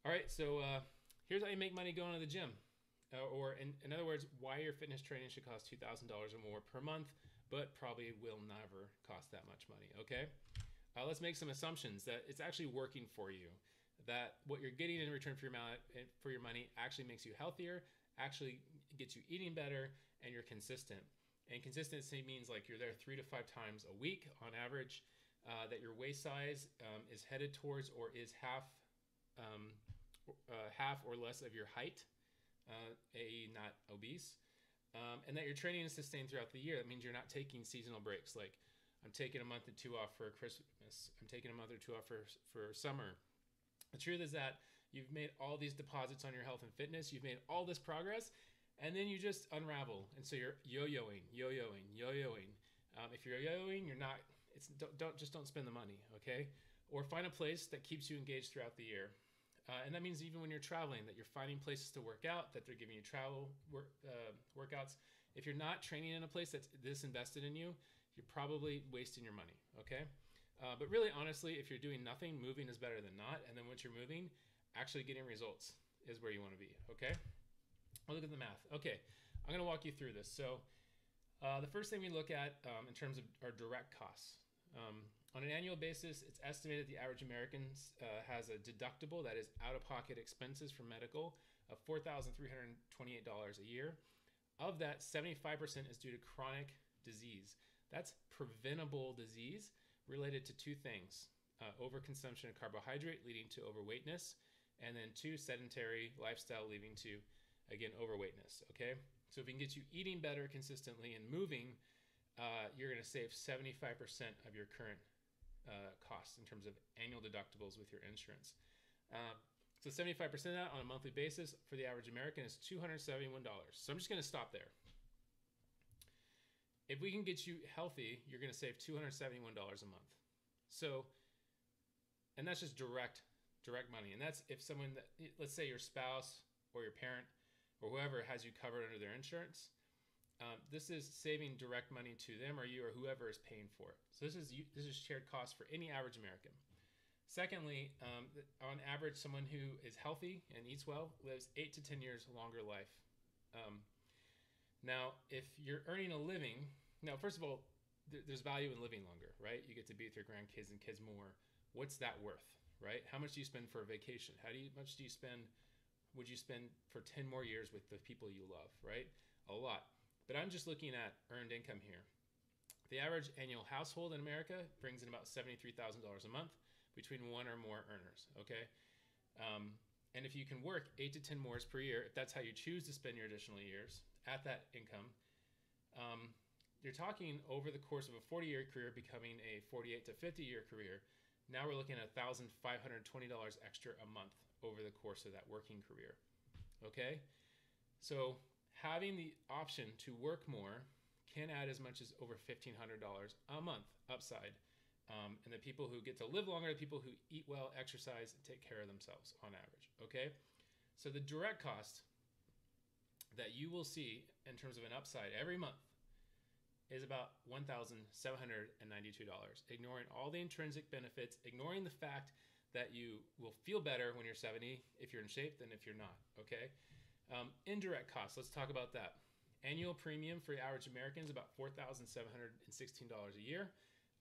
All right, so here's how you make money going to the gym. Or in other words, why your fitness training should cost $2,000 or more per month, but probably will never cost that much money, okay? Let's make some assumptions that it's actually working for you, that what you're getting in return for your money actually makes you healthier, actually gets you eating better, and you're consistent. And consistency means like you're there 3 to 5 times a week on average, that your waist size is headed towards or is um, half or less of your height, not obese, and that your training is sustained throughout the year. That means you're not taking seasonal breaks. Like I'm taking a month or two off for Christmas. I'm taking a month or two off for summer. The truth is that you've made all these deposits on your health and fitness. You've made all this progress, and then you just unravel. And so you're yo-yoing, yo-yoing, yo-yoing. If you're yo-yoing, you're not. Don't spend the money, okay? Or find a place that keeps you engaged throughout the year. And that means even when you're traveling, that you're finding places to work out, that they're giving you workouts. If you're not training in a place that's this invested in you, you're probably wasting your money, okay? But really, honestly, if you're doing nothing, moving is better than not. And then once you're moving, actually getting results is where you want to be, okay? I'll look at the math. Okay, I'm going to walk you through this. So the first thing we look at in terms of our direct costs. On an annual basis, it's estimated the average American has a deductible, that is out-of-pocket expenses for medical, of $4,328 a year. Of that, 75% is due to chronic disease. That's preventable disease related to two things: overconsumption of carbohydrate leading to overweightness, and then two, sedentary lifestyle leading to, again, overweightness, okay? So if we can get you eating better consistently and moving, you're going to save 75% of your current costs in terms of annual deductibles with your insurance. So 75% of that on a monthly basis for the average American is $271. So I'm just going to stop there. If we can get you healthy, you're going to save $271 a month. So, and that's just direct money. And that's if someone that, let's say your spouse or your parent or whoever has you covered under their insurance, this is saving direct money to them or you or whoever is paying for it. So this is shared cost for any average American. Secondly, on average, someone who is healthy and eats well lives 8 to 10 years longer life. Now, if you're earning a living, now first of all, there's value in living longer, right? You get to be with your grandkids and kids more. What's that worth, right? How much do you spend for a vacation? Much do you spend? Would you spend for 10 more years with the people you love, right? A lot. But I'm just looking at earned income here. The average annual household in America brings in about $73,000 a month between one or more earners, okay? And if you can work 8 to 10 more per year, if that's how you choose to spend your additional years at that income, you're talking over the course of a 40-year career becoming a 48 to 50-year career. Now we're looking at $1,520 extra a month over the course of that working career, okay? So having the option to work more can add as much as over $1,500 a month upside. And the people who get to live longer are the people who eat well, exercise, and take care of themselves on average, okay? So the direct cost that you will see in terms of an upside every month is about $1,792, ignoring all the intrinsic benefits, ignoring the fact that you will feel better when you're 70 if you're in shape than if you're not, okay? Indirect costs, let's talk about that. Annual premium for the average American is about $4,716 a year.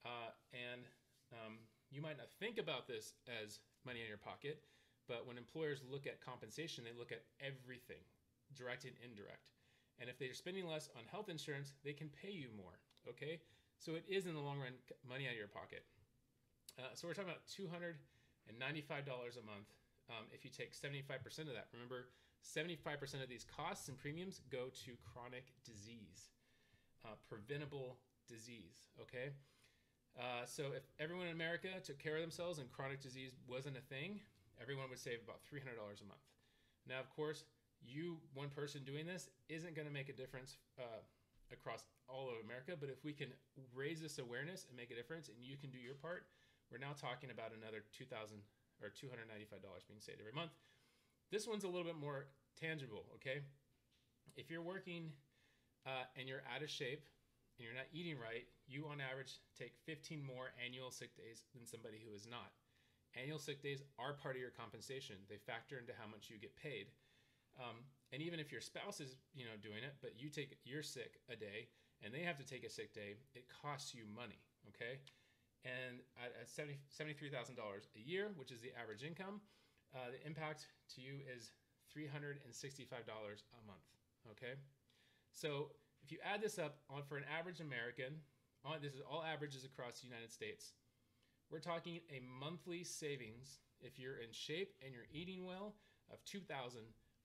You might not think about this as money in your pocket, but when employers look at compensation, they look at everything, direct and indirect. And if they're spending less on health insurance, they can pay you more, okay? So it is in the long run money out of your pocket. So we're talking about $295 a month if you take 75% of that. Remember, 75% of these costs and premiums go to chronic disease, preventable disease, okay? So if everyone in America took care of themselves and chronic disease wasn't a thing, everyone would save about $300 a month. Now, of course, one person doing this isn't going to make a difference across all of America, but if we can raise this awareness and make a difference and you can do your part, we're now talking about another $295 being saved every month. This one's a little bit more tangible, okay? If you're working and you're out of shape and you're not eating right, you on average take 15 more annual sick days than somebody who is not. Annual sick days are part of your compensation. They factor into how much you get paid. And even if your spouse is, doing it, but you're sick a day and they have to take a sick day, it costs you money, okay? And at $73,000 a year, which is the average income, the impact to you is $365 a month, okay? So if you add this up for an average American, this is all averages across the United States, we're talking a monthly savings, if you're in shape and you're eating well, of $2,452,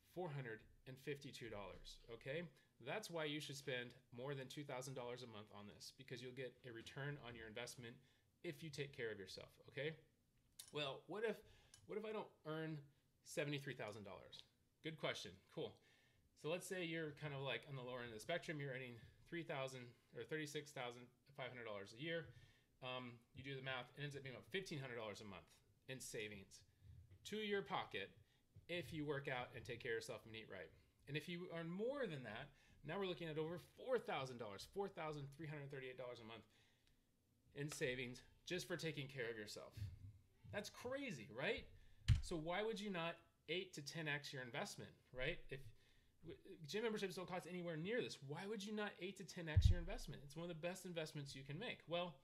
okay? That's why you should spend more than $2,000 a month on this, because you'll get a return on your investment if you take care of yourself, okay? Well, what if I don't earn $73,000? Good question. Cool. So let's say you're kind of like on the lower end of the spectrum. You're earning $3,000 or $36,500 a year. You do the math, it ends up being about $1,500 a month in savings to your pocket if you work out and take care of yourself and eat right. And if you earn more than that, now we're looking at over $4,000, $4,338 a month in savings just for taking care of yourself. That's crazy, right? So why would you not 8 to 10x your investment, right? If gym memberships don't cost anywhere near this, why would you not 8 to 10x your investment? It's one of the best investments you can make. Well,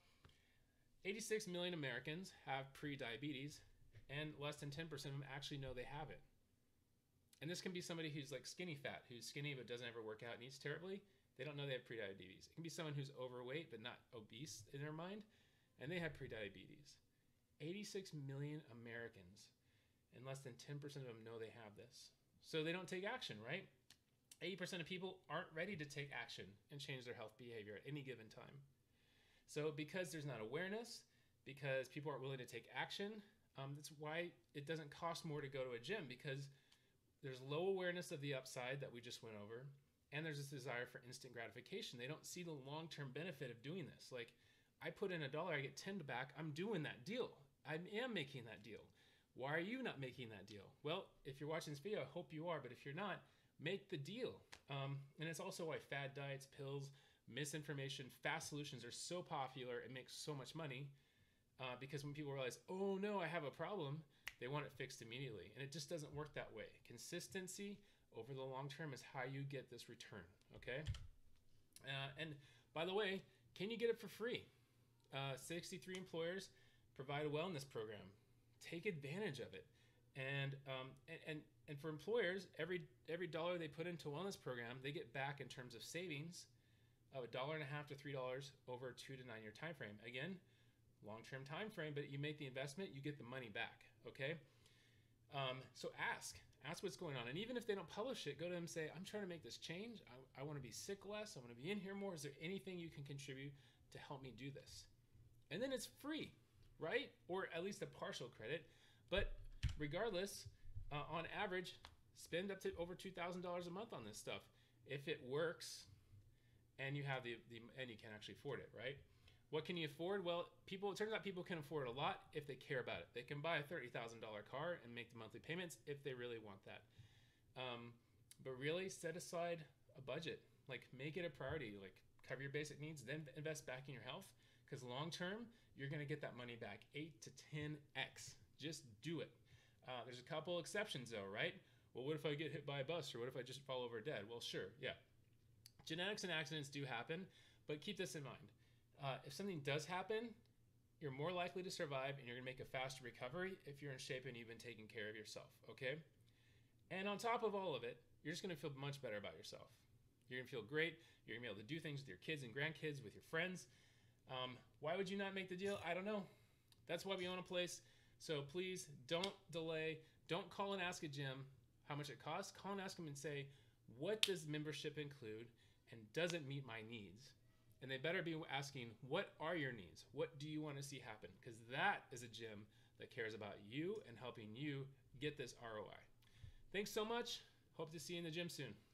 86 million Americans have pre-diabetes, and less than 10% of them actually know they have it. And this can be somebody who's like skinny fat, who's skinny but doesn't ever work out and eats terribly. They don't know they have pre-diabetes. It can be someone who's overweight but not obese in their mind, and they have pre-diabetes. 86 million Americans, and less than 10% of them know they have this. So they don't take action, right? 80% of people aren't ready to take action and change their health behavior at any given time. So because there's not awareness, because people aren't willing to take action, that's why it doesn't cost more to go to a gym, because there's low awareness of the upside that we just went over, and there's this desire for instant gratification. They don't see the long-term benefit of doing this. Like, I put in $1, I get 10 back. I'm doing that deal. I am making that deal. Why are you not making that deal? Well, if you're watching this video, I hope you are, but if you're not, make the deal. And it's also why fad diets, pills, misinformation, fast solutions are so popular and make so much money, because when people realize, oh no, I have a problem, they want it fixed immediately. And it just doesn't work that way. Consistency over the long term is how you get this return, okay? And by the way, can you get it for free? 63 employers provide a wellness program. Take advantage of it. And for employers, every dollar they put into a wellness program, they get back in terms of savings of $1.50 to $3 over a 2 to 9 year time frame. Again, long-term time frame, but you make the investment, you get the money back, okay? So ask what's going on. And even if they don't publish it, go to them and say, I'm trying to make this change. I want to be sick less. I want to be in here more. Is there anything you can contribute to help me do this? And then it's free, right? Or at least a partial credit. But regardless, on average, spend up to over $2,000 a month on this stuff. If it works and you have and you can actually afford it, right? What can you afford? Well, it turns out people can afford a lot if they care about it. They can buy a $30,000 car and make the monthly payments if they really want that. But really set aside a budget. Like, make it a priority. Like, cover your basic needs, then invest back in your health. Because long term, you're going to get that money back 8 to 10x. Just do it. There's a couple exceptions though, right? Well, what if I get hit by a bus, or what if I just fall over dead? Well, sure, yeah. Genetics and accidents do happen, but keep this in mind. If something does happen, you're more likely to survive, and you're going to make a faster recovery if you're in shape and you've been taking care of yourself, okay? And on top of all of it, you're just going to feel much better about yourself. You're going to feel great. You're going to be able to do things with your kids and grandkids, with your friends. Why would you not make the deal? I don't know. That's why we own a place. So please don't delay. Don't call and ask a gym how much it costs. Call and ask them and say, what does membership include, and does it meet my needs? And they better be asking, what are your needs? What do you want to see happen? Because that is a gym that cares about you and helping you get this ROI. Thanks so much. Hope to see you in the gym soon.